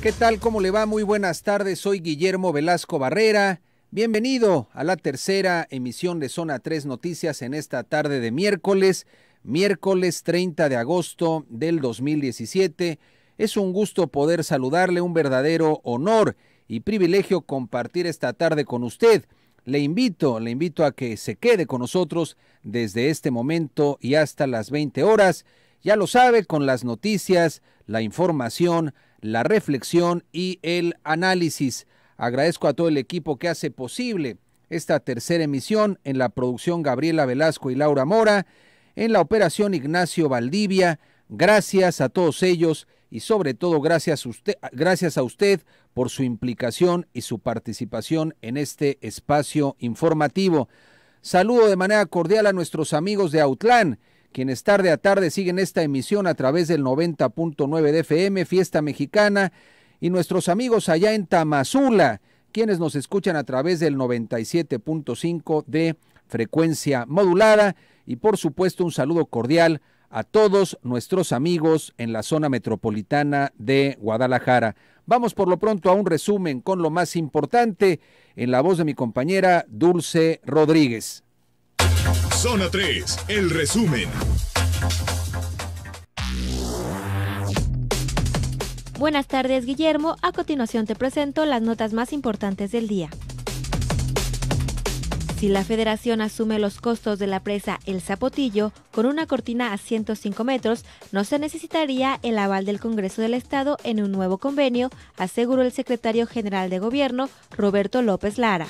¿Qué tal? ¿Cómo le va? Muy buenas tardes. Soy Guillermo Velasco Barrera. Bienvenido a la tercera emisión de Zona 3 Noticias en esta tarde de miércoles 30 de agosto del 2017. Es un gusto poder saludarle, un verdadero honor y privilegio compartir esta tarde con usted. Le invito a que se quede con nosotros desde este momento y hasta las 20 horas. Ya lo sabe, con las noticias, la información, la reflexión y el análisis. Agradezco a todo el equipo que hace posible esta tercera emisión, en la producción Gabriela Velasco y Laura Mora, en la operación Ignacio Valdivia. Gracias a todos ellos y sobre todo gracias a usted por su implicación y su participación en este espacio informativo. Saludo de manera cordial a nuestros amigos de Autlán, quienes tarde a tarde siguen esta emisión a través del 90.9 de FM, Fiesta Mexicana, y nuestros amigos allá en Tamazula, quienes nos escuchan a través del 97.5 de frecuencia modulada, y por supuesto un saludo cordial a todos nuestros amigos en la zona metropolitana de Guadalajara. Vamos por lo pronto a un resumen con lo más importante en la voz de mi compañera Dulce Rodríguez. Zona 3, el resumen. Buenas tardes, Guillermo. A continuación te presento las notas más importantes del día. Si la Federación asume los costos de la presa El Zapotillo con una cortina a 105 metros, no se necesitaría el aval del Congreso del Estado en un nuevo convenio, aseguró el secretario general de Gobierno, Roberto López Lara.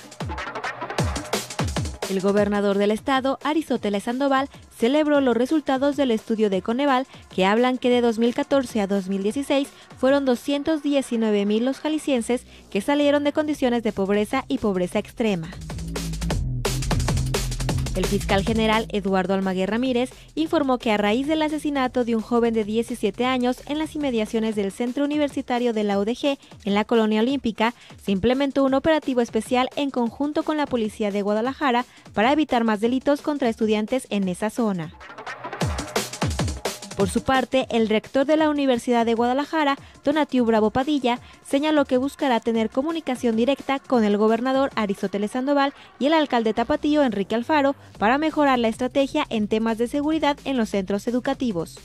El gobernador del estado, Aristóteles Sandoval, celebró los resultados del estudio de Coneval, que hablan que de 2014 a 2016 fueron 219,000 los jaliscienses que salieron de condiciones de pobreza y pobreza extrema. El fiscal general Eduardo Almaguer Ramírez informó que a raíz del asesinato de un joven de 17 años en las inmediaciones del centro universitario de la UDG en la Colonia Olímpica, se implementó un operativo especial en conjunto con la policía de Guadalajara para evitar más delitos contra estudiantes en esa zona. Por su parte, el rector de la Universidad de Guadalajara, Donatiu Bravo Padilla, señaló que buscará tener comunicación directa con el gobernador Aristóteles Sandoval y el alcalde tapatío Enrique Alfaro para mejorar la estrategia en temas de seguridad en los centros educativos.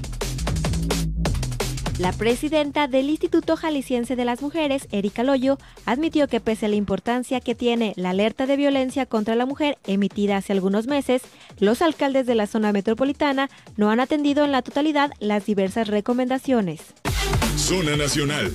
La presidenta del Instituto Jalisciense de las Mujeres, Erika Loyo, admitió que pese a la importancia que tiene la alerta de violencia contra la mujer emitida hace algunos meses, los alcaldes de la zona metropolitana no han atendido en la totalidad las diversas recomendaciones. Zona Nacional.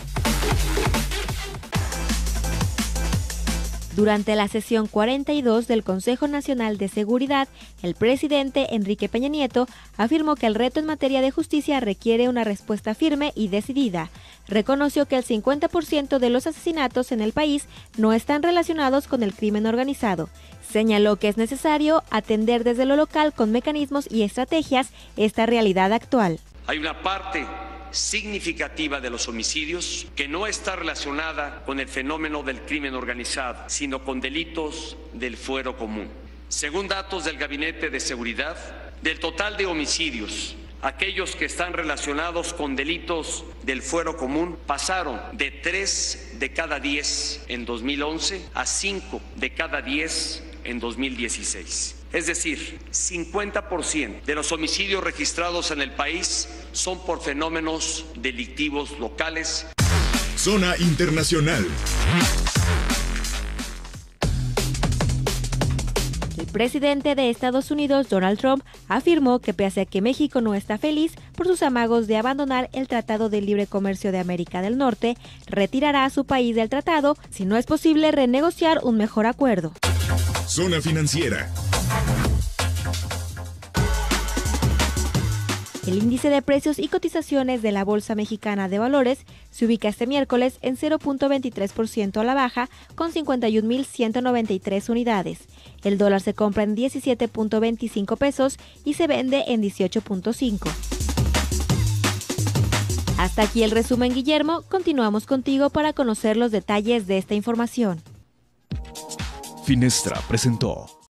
Durante la sesión 42 del Consejo Nacional de Seguridad, el presidente Enrique Peña Nieto afirmó que el reto en materia de justicia requiere una respuesta firme y decidida. Reconoció que el 50% de los asesinatos en el país no están relacionados con el crimen organizado. Señaló que es necesario atender desde lo local con mecanismos y estrategias esta realidad actual. Hay una parte significativa de los homicidios que no está relacionada con el fenómeno del crimen organizado, sino con delitos del fuero común. Según datos del Gabinete de Seguridad, del total de homicidios, aquellos que están relacionados con delitos del fuero común pasaron de 3 de cada 10 en 2011 a 5 de cada 10 en 2016. Es decir, 50% de los homicidios registrados en el país son por fenómenos delictivos locales. Zona Internacional. El presidente de Estados Unidos, Donald Trump, afirmó que pese a que México no está feliz por sus amagos de abandonar el Tratado de Libre Comercio de América del Norte, retirará a su país del tratado si no es posible renegociar un mejor acuerdo. Zona Financiera. El índice de precios y cotizaciones de la Bolsa Mexicana de Valores se ubica este miércoles en 0.23% a la baja, con 51.193 unidades. El dólar se compra en 17.25 pesos y se vende en 18.5. Hasta aquí el resumen, Guillermo. Continuamos contigo para conocer los detalles de esta información. Finestra presentó